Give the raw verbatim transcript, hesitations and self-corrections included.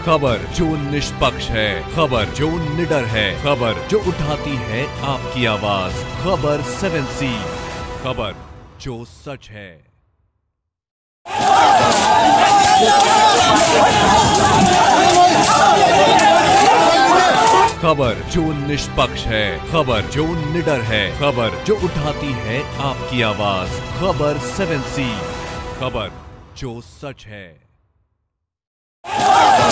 खबर जो निष्पक्ष है, खबर जो निडर है, खबर जो उठाती है आपकी आवाज। खबर सेवन सी, खबर जो सच है। खबर जो निष्पक्ष है, खबर जो निडर है, खबर जो उठाती है आपकी आवाज। खबर सेवन सी, खबर जो सच है।